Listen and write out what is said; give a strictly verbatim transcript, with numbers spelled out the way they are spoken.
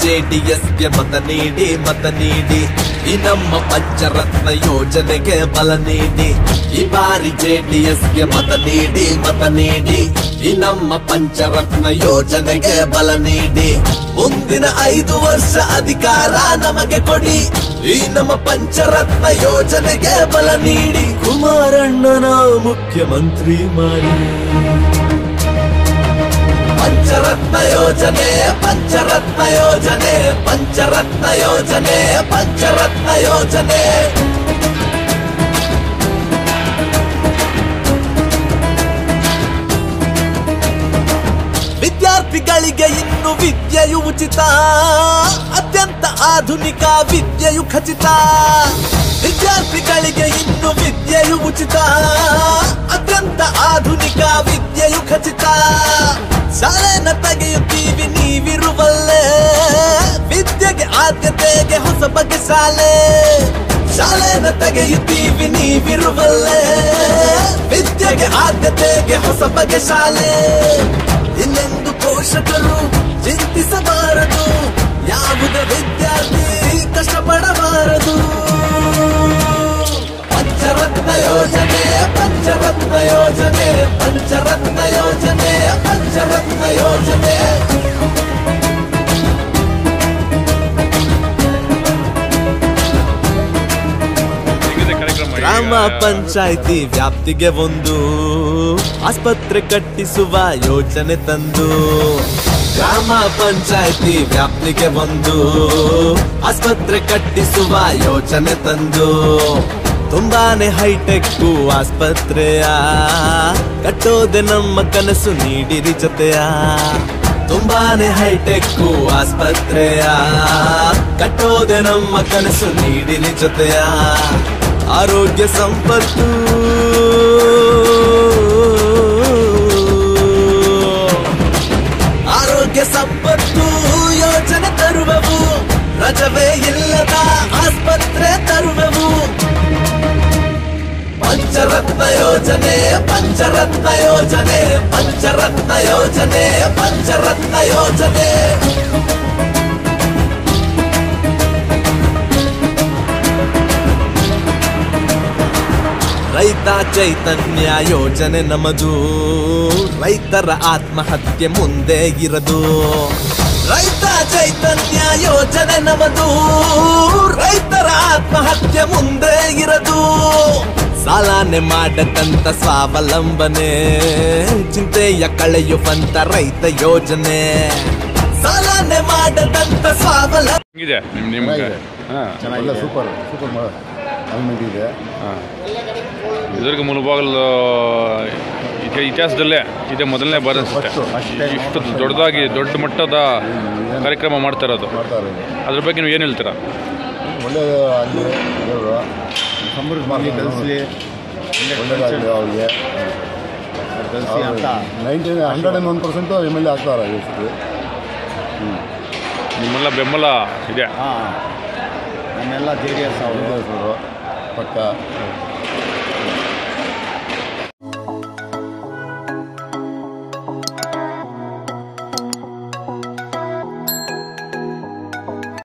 ಜೆಡಿಎಸ್ಗೆ ಮತ ನೀಡಿ ಮತ ನೀಡಿ ಈ ನಮ್ಮ ಪಂಚರತ್ನ ಯೋಜನೆಗೆ ಬಲ ನೀಡಿ ಈ ಬಾರಿ ಜೆಡಿಎಸ್ಗೆ ಮತ ನೀಡಿ ಮತ ನೀಡಿ ಈ ನಮ್ಮ ಪಂಚರತ್ನ ಯೋಜನೆಗೆ ಬಲ ನೀಡಿ ಮುಂದಿನ ಐದು ವರ್ಷ ಅಧಿಕಾರ ನಮಗೆ ಕೊಡಿ ಈ ನಮ್ಮ ಪಂಚರತ್ನ ಯೋಜನೆಗೆ ಬಲ ನೀಡಿ ಕುಮಾರಣ್ಣನ ಮುಖ್ಯಮಂತ್ರಿ ಮಾಡಿ ಪಂಚರತ್ನ ಯೋಜನೆ ಪಂಚರತ್ನ ಯೋಜನೆ ಪಂಚರತ್ನ ಯೋಜನೆ ಪಂಚರತ್ನ ಯೋಜನೆ ವಿದ್ಯಾರ್ಥಿಗಳಿಗೆ ಇನ್ನು ವಿದ್ಯೆಯು ಉಚಿತ ಅತ್ಯಂತ ಆಧುನಿಕ ವಿದ್ಯೆಯು ಖಚಿತ ವಿದ್ಯಾರ್ಥಿಗಳಿಗೆ ಇನ್ನು ವಿದ್ಯೆಯು ಉಚಿತ ಅತ್ಯಂತ ಆಧುನಿಕ ವಿದ್ಯೆಯು ಖಚಿತ ಶಾಲೆನ ತೆಗೆಯುತ್ತೀವಿ ನೀವಿರುವಲ್ಲೇ ವಿದ್ಯೆಗೆ ಆದ್ಯತೆಗೆ ಹೊಸ ಬಗೆ ಶಾಲೆ ಶಾಲೆನ ತೆಗೆಯುತ್ತೀವಿ ನೀವಿರುವಲ್ಲೇ ವಿದ್ಯೆಗೆ ಆದ್ಯತೆಗೆ ಹೊಸ ಬಗೆ ಶಾಲೆ ಇನ್ನೆಂದು ಪೋಷಕರು ಚಿಂತಿಸಬಾರದು ಯಾವುದೇ ವಿದ್ಯಾರ್ಥಿ ಕಷ್ಟಪಡಬಾರದು ಪಂಚರತ್ನ ಯೋಜನೆ ಪಂಚರತ್ನ ಯೋಜನೆ ಪಂಚರತ್ನ ಯೋಜನೆ ಪಂಚರತ್ನ ಯೋಜನೆ ಗ್ರಾಮ ಪಂಚಾಯಿತಿ ವ್ಯಾಪ್ತಿಗೆ ಒಂದು ಆಸ್ಪತ್ರೆ ಕಟ್ಟಿಸುವ ಯೋಜನೆ ತಂದು ಗ್ರಾಮ ಪಂಚಾಯಿತಿ ವ್ಯಾಪ್ತಿಗೆ ಒಂದು ಆಸ್ಪತ್ರೆ ಕಟ್ಟಿಸುವ ಯೋಜನೆ ತಂದು ತುಂಬಾನೇ ಹೈಟೆಕ್ ಆಸ್ಪತ್ರೆಯ ಕಟ್ಟೋದೆ ನಮ್ಮ ಕನಸು ನೀಡಿರಿ ಜೊತೆಯ ತುಂಬಾನೇ ಹೈಟೆಕ್ ಆಸ್ಪತ್ರೆಯ ಕಟ್ಟೋದೆ ನಮ್ಮ ಕನಸು ನೀಡಿರಿ ಜೊತೆಯ ಆರೋಗ್ಯ ಸಂಪತ್ತು ಆರೋಗ್ಯ ಸಂಪತ್ತು ಯೋಜನೆ ತರುವವು ರಜವೇ ಇಲ್ಲದ ಆಸ್ಪತ್ರೆ ತರುವವು ಪಂಚರತ್ನ ಯೋಜನೆ ಪಂಚರತ್ನ ಯೋಜನೆ ಪಂಚರತ್ನ ಯೋಜನೆ ಪಂಚರತ್ನ ಯೋಜನೆ ರೈತ ಚೈತನ್ಯ ಯೋಜನೆ ನಮದು ರೈತರ ಆತ್ಮಹತ್ಯೆ ಮುಂದೆ ಇರದು ರೈತ ಚೈತನ್ಯ ಯೋಜನೆ ನಮದು ರೈತರ ಆತ್ಮಹತ್ಯೆ ಮುಂದೆ ಇರದು ಸಾಲನೆ ಮಾಡದಂತ ಸ್ವಾವಲಂಬನೆ ಚಿಂತೆಯ ಕಳೆಯುವಂತ ರೈತ ಯೋಜನೆ ಸಾಲನೆ ಮಾಡದಂತ ಸ್ವಾವಲಂಬನೆ ಸೂಪರ್ ಸೂಪರ್ ಇದೆ ಇದ್ರಿಗೆ ಮುಳುಬಾಗಲು ಇತಿಹಾಸದಲ್ಲೇ ಇದೆ ಮೊದಲನೇ ಬಾರಿ ಅನಿಸುತ್ತೆ ಇಷ್ಟು ದೊಡ್ಡದಾಗಿ ದೊಡ್ಡ ಮಟ್ಟದ ಕಾರ್ಯಕ್ರಮ ಮಾಡ್ತಾ ಇರೋದು ಅದ್ರ ಬಗ್ಗೆ ನೀವು ಏನು ಹೇಳ್ತೀರಾ? ಒಳ್ಳೆಯದು ಆಗಲಿ ದೇವರು ಸಮೃದ್ಧಿ ಕಲಿಸಲಿ ಒಳ್ಳೆಯದಾಗಲಿ ಅವ್ರಿಗೆ ಕಲಿಸಿ ಅಂತ ninety hundred and one percent M L A ಆಗ್ತಾರೆ ಎಷ್ಟು ನಿಮ್ಮೆಲ್ಲ ಬೆಂಬಲ ಇದೆ? ಹಾಂ ನಮ್ಮೆಲ್ಲ ಜೆ ಡಿ ಎಸ್ ಅವರು ಪಕ್ಕ